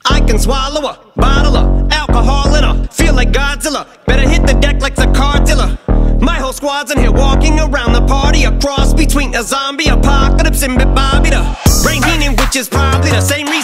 I can swallow a bottle of alcohol in her. Feel like Godzilla, better hit the deck like the car dealer. My whole squad's in here walking around the party, a cross between a zombie apocalypse and Bobby the Brain Heenan, which is probably the same reason